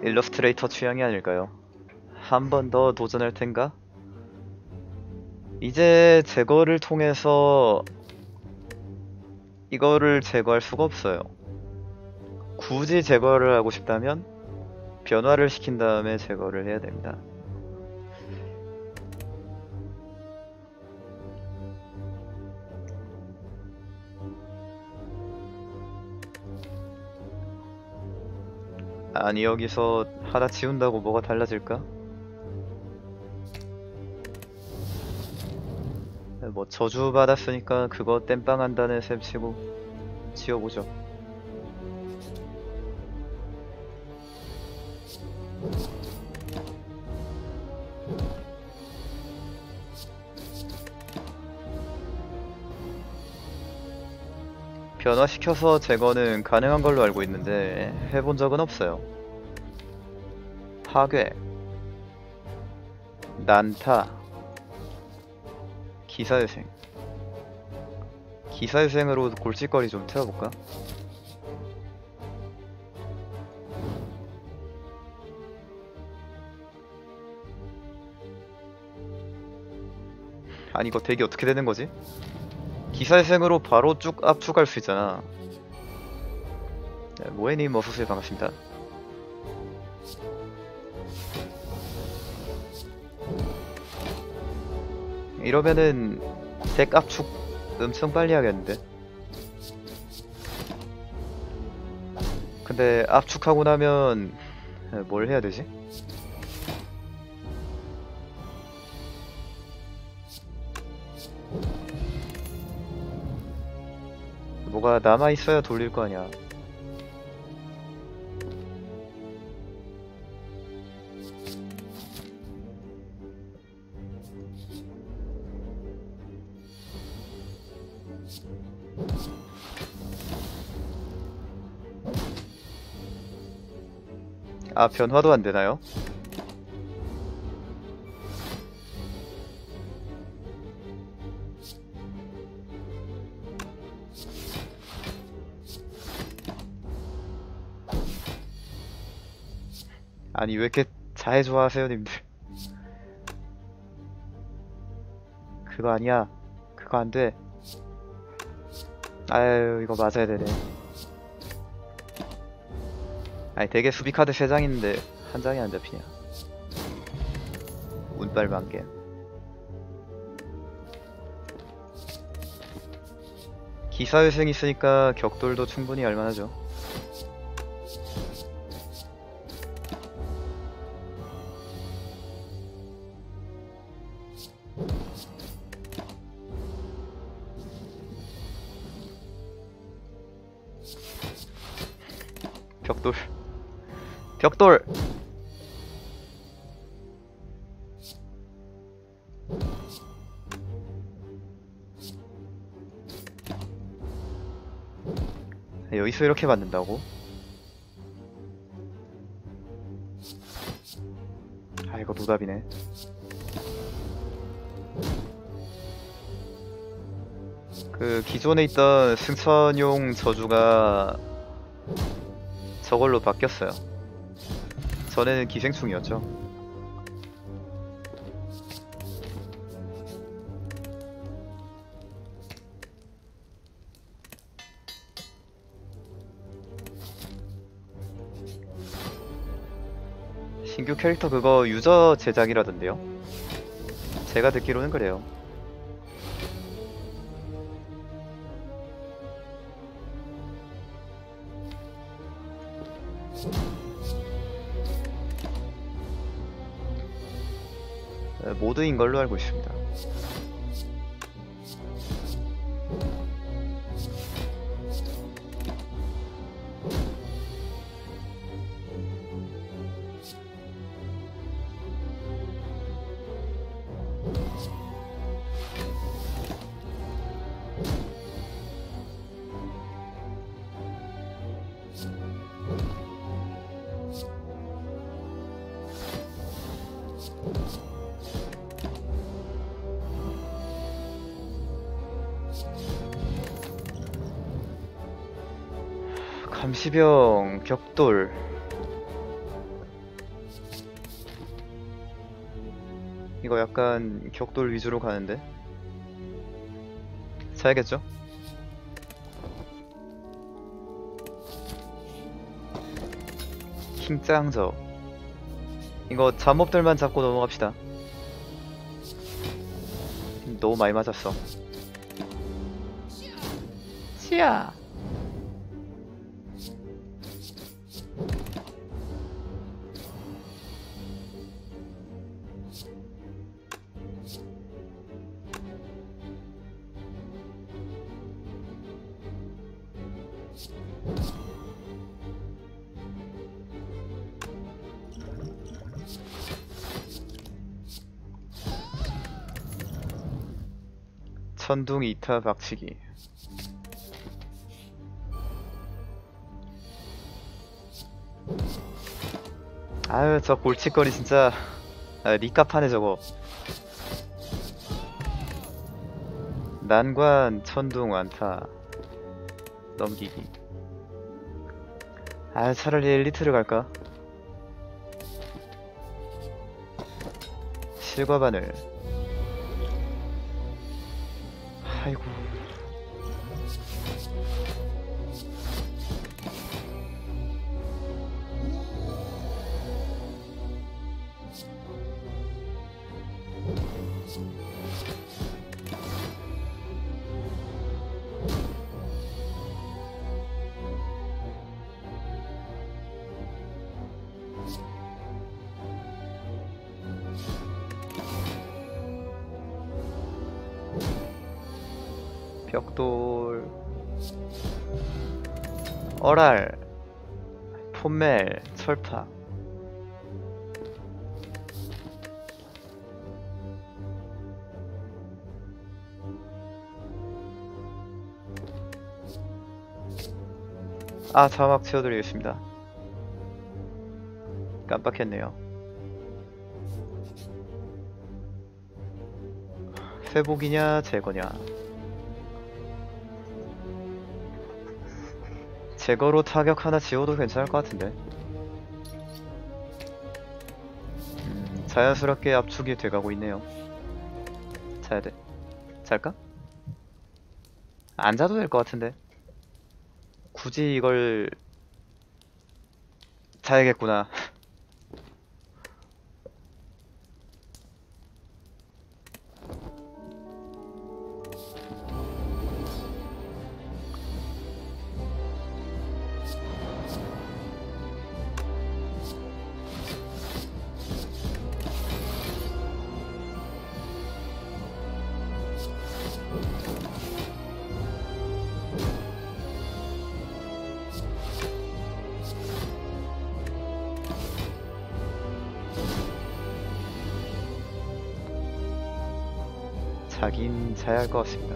일러스트레이터 취향이 아닐까요? 한 번 더 도전할 텐가? 이제 제거를 통해서 이거를 제거할 수가 없어요. 굳이 제거를 하고 싶다면 변화를 시킨 다음에 제거를 해야 됩니다. 아니 여기서 하나 지운다고 뭐가 달라질까? 뭐 저주 받았으니까 그거 땜빵한다는 셈 치고 지워보죠. 변화시켜서 제거는 가능한 걸로 알고 있는데 해본 적은 없어요. 파괴, 난타, 기사유생. 기사유생으로 골칫거리 좀 태워볼까? 아니 이거 덱이 어떻게 되는 거지? 기사유생으로 바로 쭉 압축할 수 있잖아. 네, 모에님 어서오세요. 반갑습니다. 이러면은 덱 압축 엄청 빨리 하겠는데? 근데 압축하고 나면 뭘 해야 되지? 뭐가 남아있어야 돌릴 거 아니야. 아, 변화도 안 되나요? 아니 왜 이렇게 자해 좋아하세요 님들. 그거 아니야. 그거 안돼. 아유 이거 맞아야 되네. 아니 되게 수비 카드 3장 있는데 한 장이 안 잡히냐. 운빨 만개. 기사회생 있으니까 격돌도 충분히 알만하죠. 벽돌. 벽돌! 여기서 이렇게 맞는다고? 아 이거 노답이네. 그 기존에 있던 승천용 저주가 저걸로 바뀌었어요. 전에는 기생충이었죠. 신규 캐릭터 그거 유저 제작이라던데요? 제가 듣기로는 그래요. 모드인 걸로 알고 있습니다. 감시병, 격돌. 이거 약간 격돌 위주로 가는데 사야겠죠? 킹짱저 이거 잠몹들만 잡고 넘어갑시다. 너무 많이 맞았어. 치아 천둥 2타 박치기. 아유 저 골칫거리 진짜 니값하네 저거. 난관 천둥 완타 넘기기. 아 차라리 엘리트를 갈까? 실과바늘. 아이고 벽돌 어랄 폼멜 철파. 아 자막 채워드리겠습니다. 깜빡했네요. 회복이냐 제거냐. 제거로 타격 하나 지워도 괜찮을 것 같은데. 자연스럽게 압축이 돼가고 있네요. 자야 돼. 잘까? 안 자도 될 것 같은데. 굳이 이걸 자야겠구나. 자긴 자야 할 것 같습니다.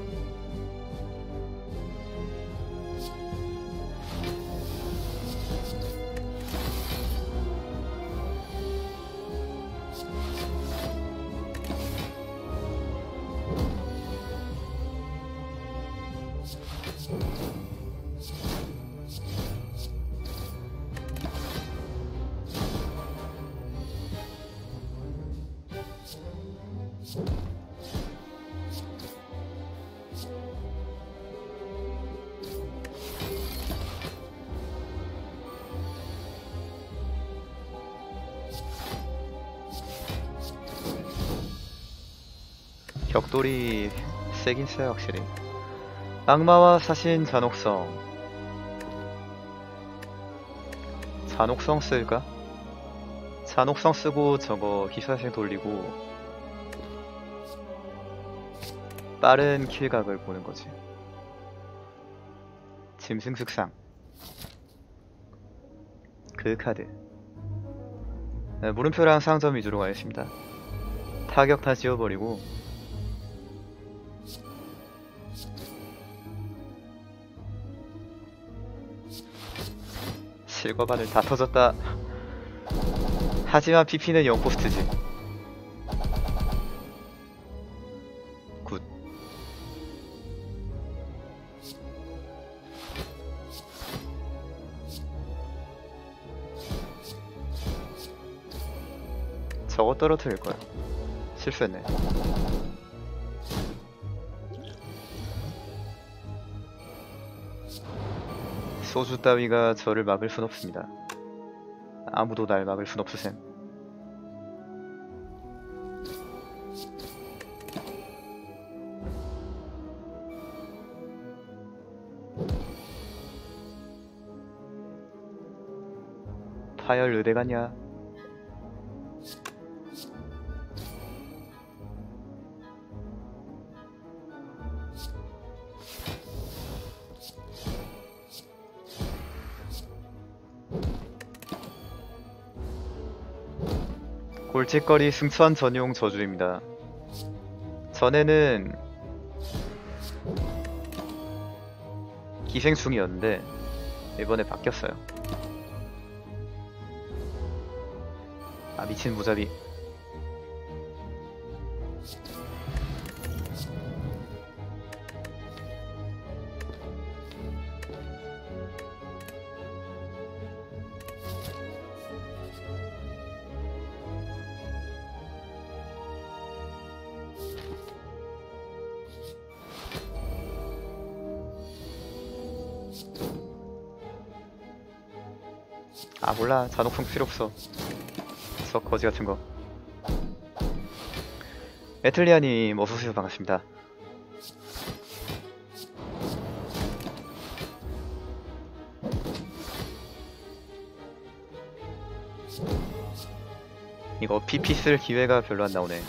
격돌이 세긴 세요 확실히. 악마와 사신 잔혹성. 잔혹성 쓸까? 잔혹성 쓰고 저거 희사생 돌리고 빠른 킬각을 보는 거지. 짐승 숙상. 그 카드. 네, 물음표랑 상점 위주로 가겠습니다. 타격 다 지워버리고 실거반을 다 터졌다. 하지만 PP는 0코스트지. 굿. 저거 떨어뜨릴 거야. 실수했네. 소주 따위가 저를 막을 순 없습니다. 아무도 날 막을 순 없으셈. 파열 의대 갔냐? 골칫거리 승천 전용 저주입니다. 전에는 기생충이었는데 이번에 바뀌었어요. 아 미친 무자비. 아 몰라, 잔혹성 필요 없어. 썩 거지 같은 거. 에틀리아님 어서오세요. 반갑습니다. 이거 PP 쓸 기회가 별로 안 나오네.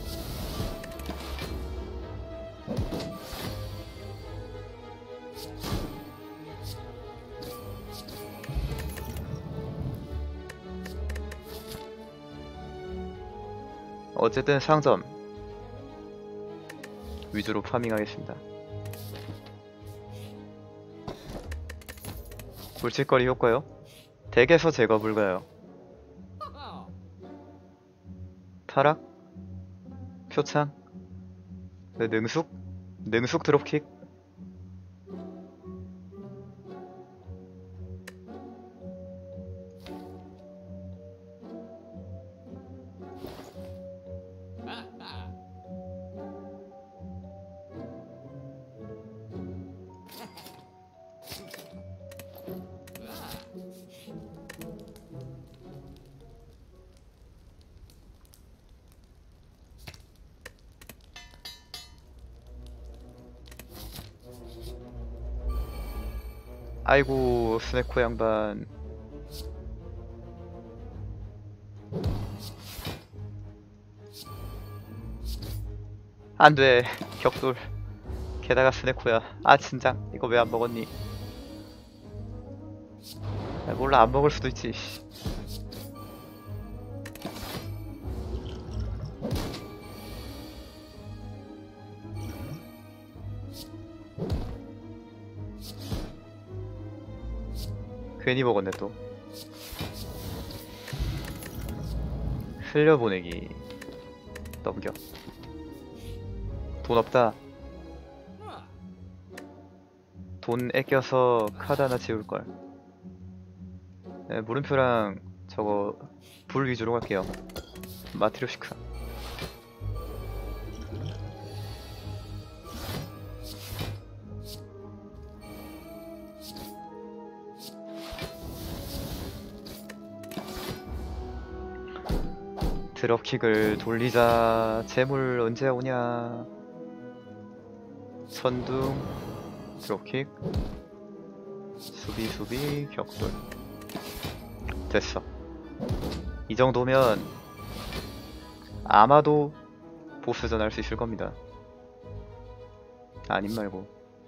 어쨌든 상점 위주로 파밍하겠습니다. 골칫거리 효과요? 덱에서 제거 불가요. 타락? 표창? 능숙? 능숙 드롭킥? 아이고 스네코 양반. 안돼 격돌. 게다가 스네코야. 아 진작 이거 왜 안 먹었니? 야, 몰라 안 먹을 수도 있지. 괜히 먹었네 또. 흘려보내기. 넘겨. 돈 없다. 돈 아껴서 카드 하나 지울걸. 네, 물음표랑 저거 불 위주로 갈게요. 마트리오시카. 드롭킥을 돌리자. 재물 언제 오냐. 선둥 드롭킥 수비 격돌. 됐어. 이 정도면 아마도 보스전 할 수 있을 겁니다. 아님 말고.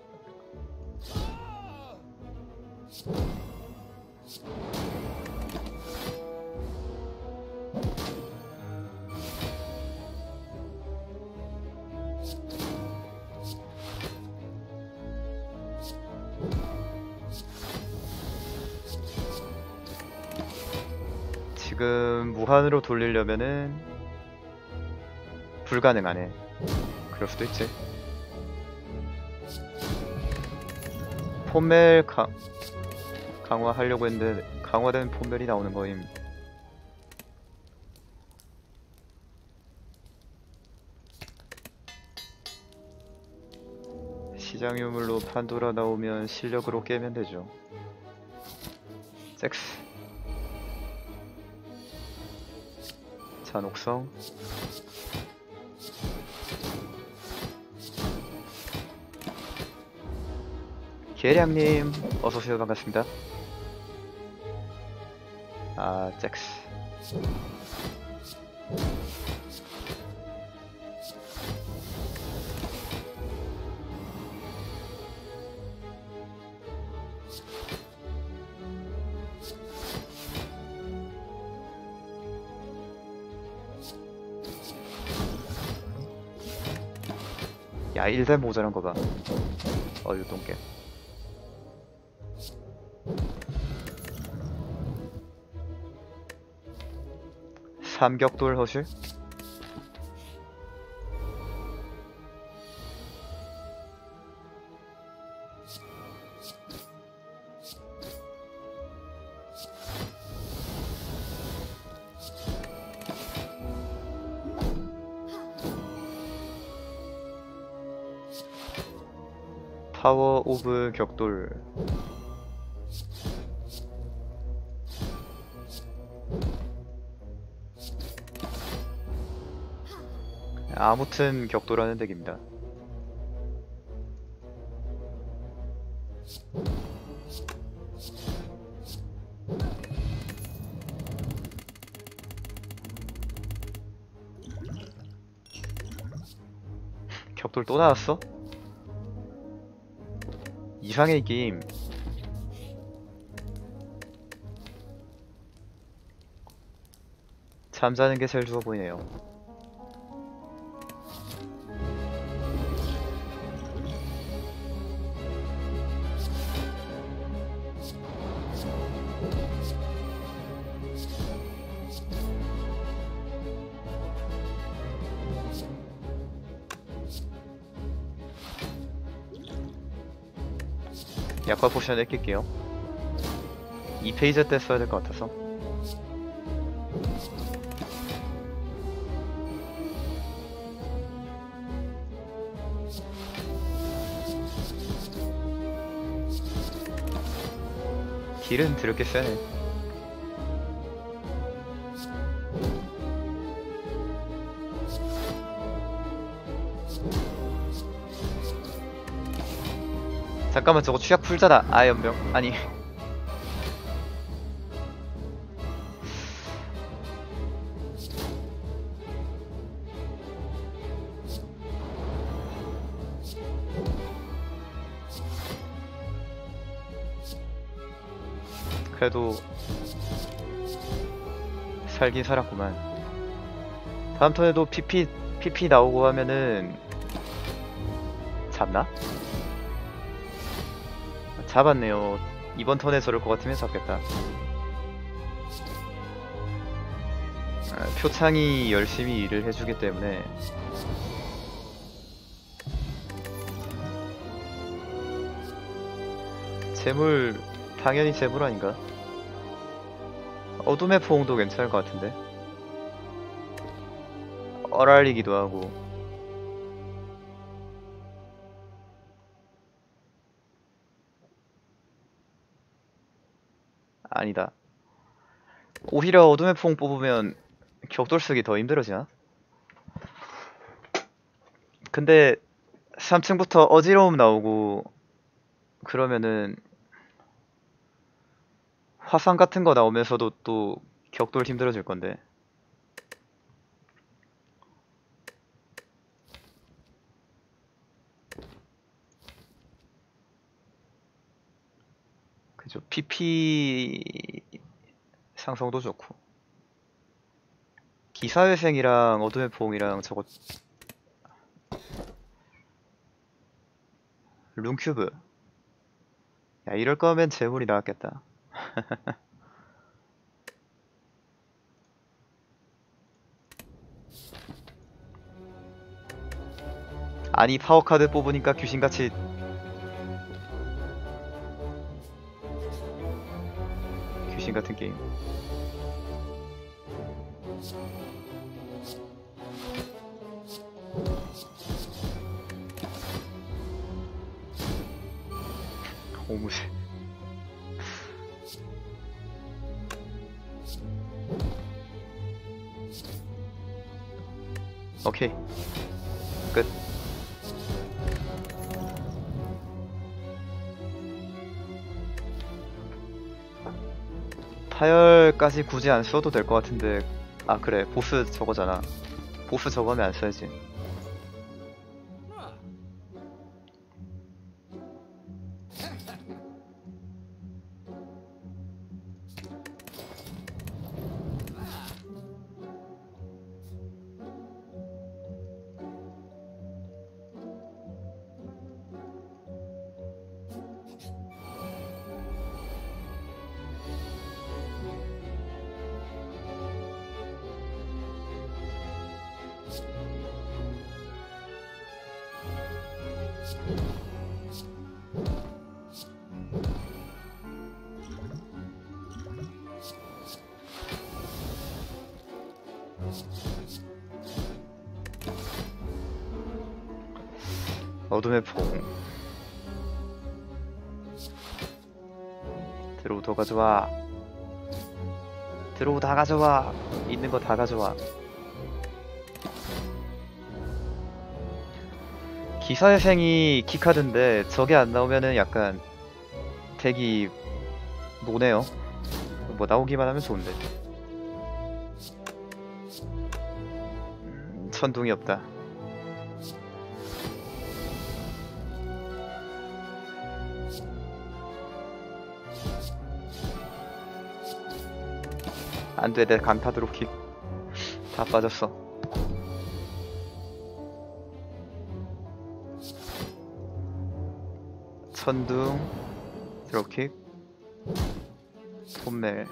지금 무한으로 돌리려면은 불가능하네. 그럴 수도 있지. 폼멜 강화하려고 했는데 강화된 폼멜이 나오는 거임. 시장 유물로 판도라 나오면 실력으로 깨면 되죠. 잭스. 잔혹성. 계량님 어서오세요. 반갑습니다. 아, 잭스. 야, 1대 모자란 거 봐. 어유 똥개. 삼격돌 허실? 파워 오브 격돌. 아무튼 격돌하는 덱입니다. 격돌 또 나왔어? 이상해 이 게임. 잠자는 게 제일 좋아 보이네요. 약화 포션 아낄게요. 2페이지 때 써야 될 것 같아서. 딜은 드럽게 세네. 잠깐만, 저거 취약 풀잖아. 아, 연병. 아니. 그래도 살긴 살았구만. 다음 턴에도 PP 나오고 하면은 잡나? 잡았네요. 이번 턴에 저럴 것 같으면 잡겠다. 아, 표창이 열심히 일을 해주기 때문에. 재물, 당연히 재물 아닌가? 어둠의 포옹도 괜찮을 것 같은데. 얼알리기도 하고. 아니다. 오히려 어둠의 포옹 뽑으면 격돌 쓰기 더 힘들어지나? 근데 3층부터 어지러움 나오고 그러면은 화상 같은 거 나오면서도 또 격돌 힘들어질 건데. 그죠. PP 상성도 좋고. 기사회생이랑 어둠의 포옹이랑 저거 룸큐브. 야, 이럴 거면 재물이 나왔겠다. 아니, 파워카드 뽑으니까 귀신같이 귀신같은 게임. 오무실. 오케이. 끝. 파열까지 굳이 안 써도 될 것 같은데. 아 그래, 보스 저거잖아. 보스 저거면 안 써야지. 어둠의 봉. 드로우 더 가져와. 드로우 다 가져와. 있는 거 다 가져와. 기사회생이 키카드인데 저게 안 나오면은 약간 덱이 노네요. 뭐 나오기만 하면 좋은데. 천둥이 없다. 안돼, 내 강타 드롭킥 다 빠졌어. 천둥 드롭킥 폼멜.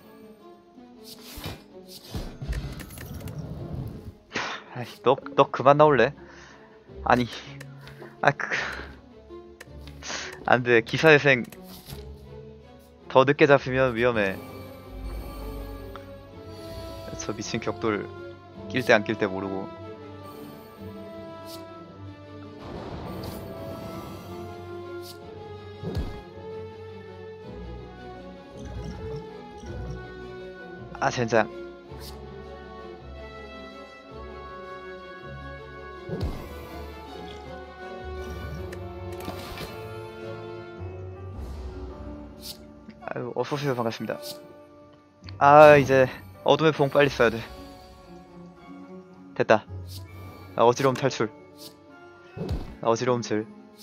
아이, 너 그만 나올래? 아니, 안돼. 기사회생 더 늦게 잡히면 위험해. 저 미친 격돌 낄 때 안 낄 때 모르고. 아 젠장. 아유, 어서오세요. 반갑습니다. 아 이제 어둠의 봉 빨리 써야 돼. 됐다. 아, 어지러움 탈출. 어지러움 질.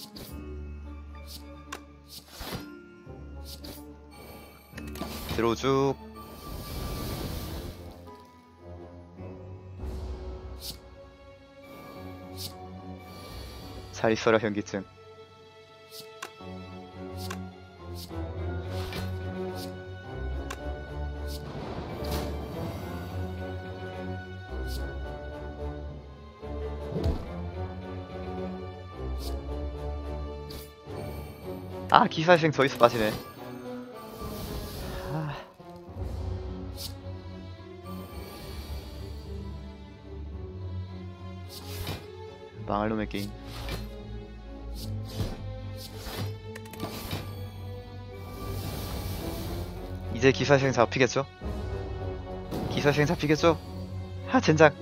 드로우 쭉. 잘 있어라 현기증. 아 기사생 저기서 빠지네. 아. 망할 놈의 게임. 이제 기사생 잡히겠죠? 기사생 잡히겠죠? 하 젠장.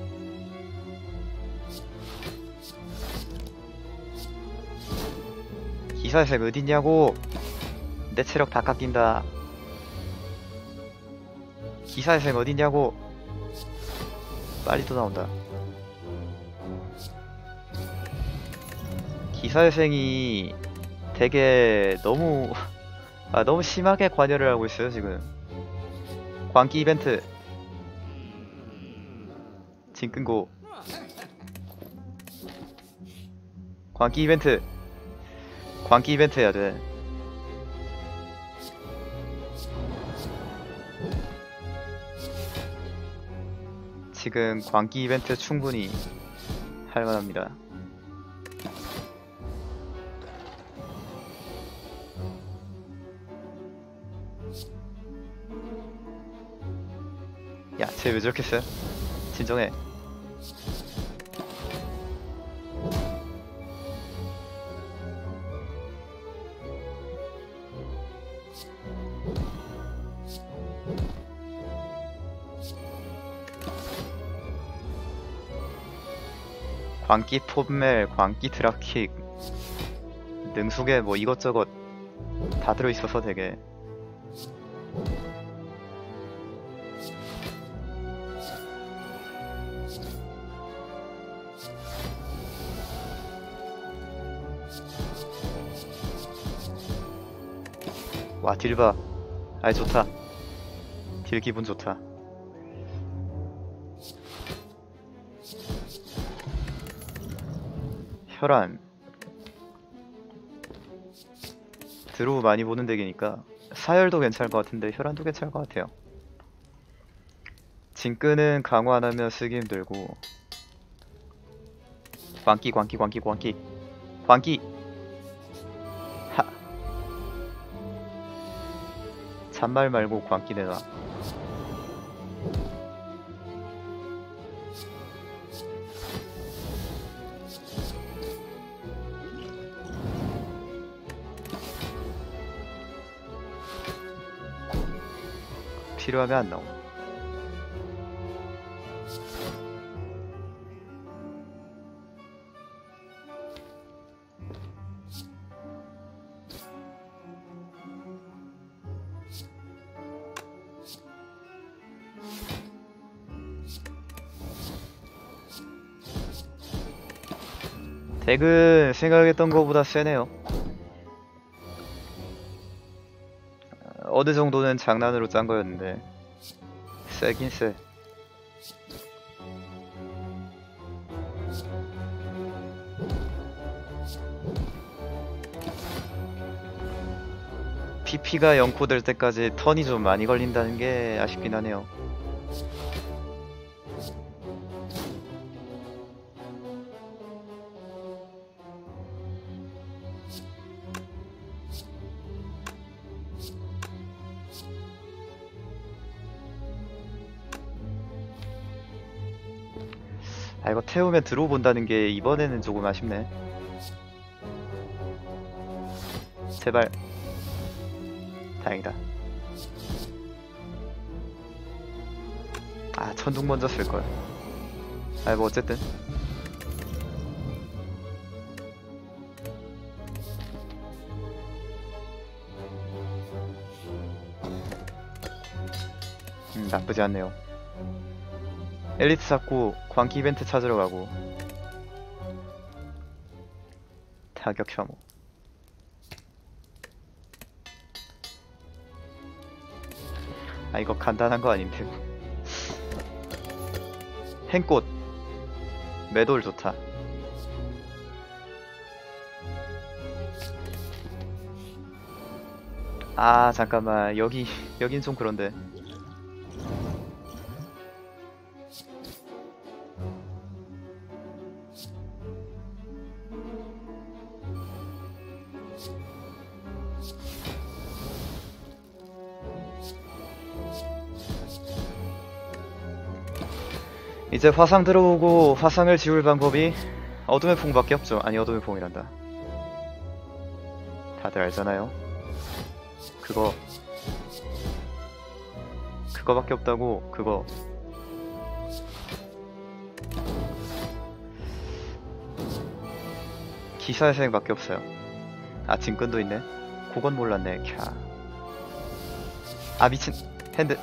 기사생 어딨냐고. 내 체력 다 깎인다. 기사생 어딨냐고. 빨리 또 나온다. 기사회생이 되게 너무 너무 심하게 관여를 하고 있어요 지금. 광기 이벤트 진 끈고. 광기 이벤트 해야 돼. 지금 광기 이벤트 충분히 할만합니다. 야, 쟤 왜 저렇게 쎄? 진정해. 광기 폼멜, 광기 드랍킥, 능숙에 뭐 이것저것 다 들어있어서 되게 와 딜봐. 아이 좋다. 딜 기분 좋다. 혈안 드로우 많이 보는 덱이니까 사열도 괜찮을 것 같은데 혈안도 괜찮을 것 같아요. 진끄는 강화 안 하면 쓰기 힘들고 광기 광기 광기 광기 광기 하 잔말 말고 광기 내놔. 필요하면 안 나옴. 덱은 생각했던 것보다 세네요. 어느 정도는 장난으로 짠 거였는데 세긴 세. PP가 0코 될 때까지 턴이 좀 많이 걸린다는 게 아쉽긴 하네요. 아 이거 태우면 들어본다는 게 이번에는 조금 아쉽네. 제발. 다행이다. 아 천둥 먼저 쓸걸. 아 뭐 어쨌든 나쁘지 않네요. 엘리트 잡고 광기 이벤트 찾으러 가고 타격 혐오. 아 이거 간단한 거 아닌데. 행꽃 매돌 좋다. 아 잠깐만 여긴 좀 그런데. 이제 화상 들어오고 화상을 지울 방법이 어둠의 풍밖에 없죠. 아니 어둠의 풍이란다. 다들 알잖아요. 그거밖에 없다고. 그거 기사의 생밖에 없어요. 아 진끈도 있네. 그건 몰랐네. 캬. 아 미친 핸드.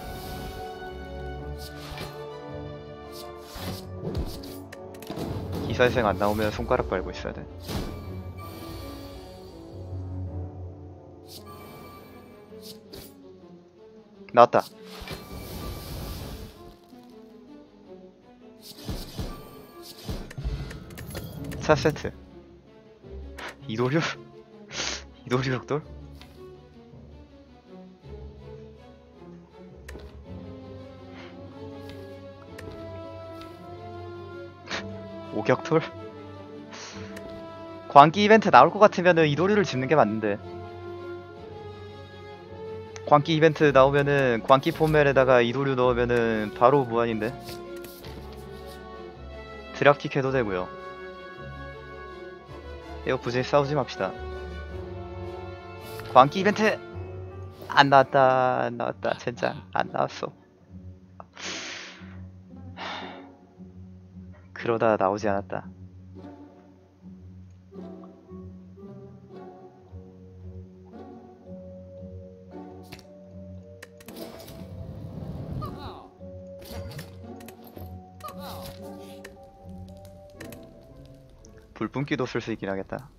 기사회생 안 나오면 손가락 빨고 있어야 돼. 나왔다. 4세트. 이도류? 이도류 벽돌? 오격돌? 광기 이벤트 나올 것 같으면은 이도류를 집는 게 맞는데. 광기 이벤트 나오면은 광기 폼멜에다가 이도류 넣으면은 바로 무한인데. 드랍킥 해도 되고요. 이거 굳이 싸우지 맙시다. 광기 이벤트 안 나왔다. 안 나왔다. 진짜 안 나왔어. 그러다 나오지 않았다. 불뿜기도 쓸 수 있긴 하겠다.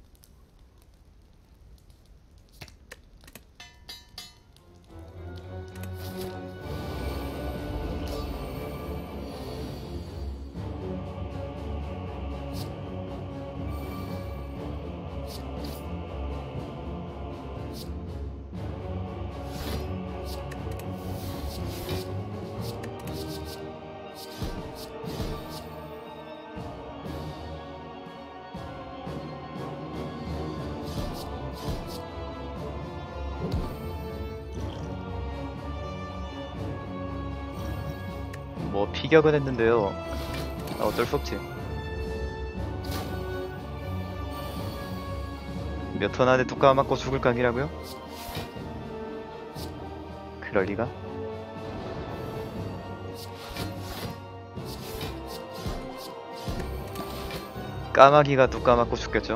뭐 피격은 했는데요. 어쩔 수 없지. 몇 턴 안에 뚜까 맞고 죽을 각이라고요? 그럴 리가? 까마귀가 뚜까 맞고 죽겠죠.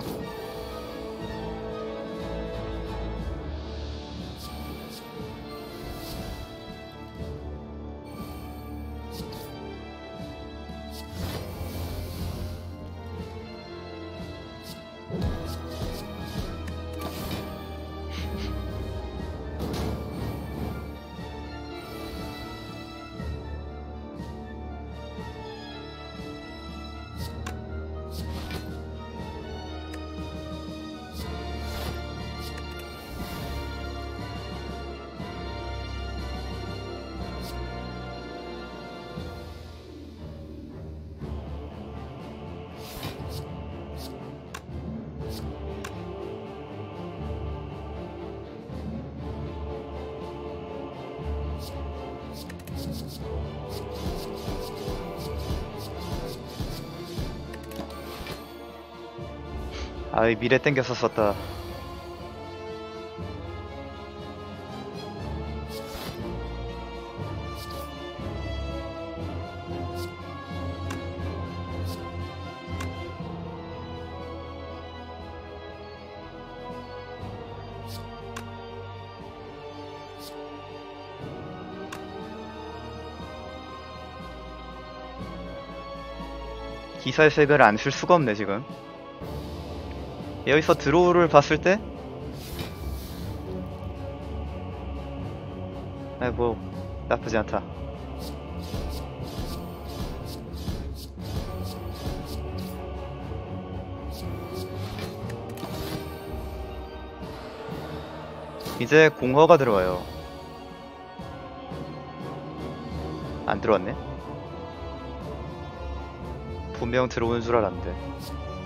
아이 미래 땡겨서 썼다. 기살색을 안 쓸 수가 없네 지금. 여기서 드로우를 봤을 때 뭐 나쁘지 않다. 이제 공허가 들어와요. 안 들어왔네? 분명 들어오는 줄 알았는데.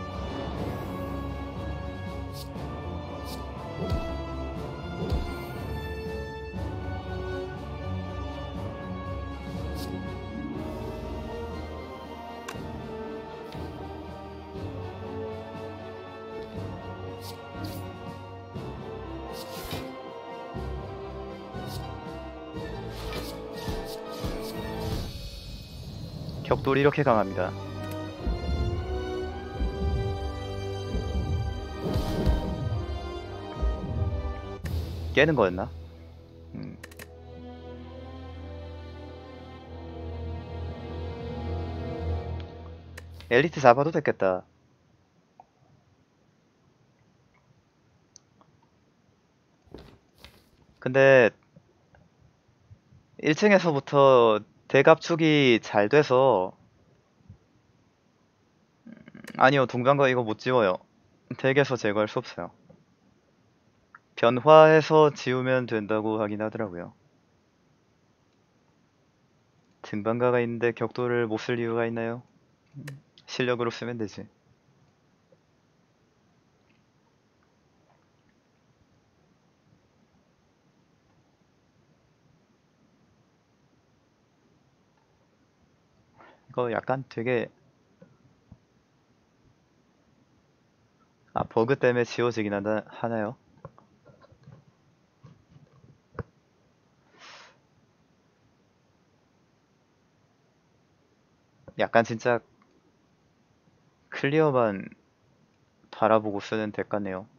격돌이 이렇게 강합니다. 깨는 거였나? 엘리트 잡아도 됐겠다. 근데 1층에서부터 대갑축이 잘 돼서 아니요 동방가 이거 못 지워요. 덱에서 제거할 수 없어요. 변화해서 지우면 된다고 하긴 하더라고요. 등반가가 있는데 격돌을 못 쓸 이유가 있나요? 실력으로 쓰면 되지. 이거 약간 되게 버그 때문에 지워지긴 하나요? 약간 진짜 클리어만 바라보고 쓰는 덱 같네요.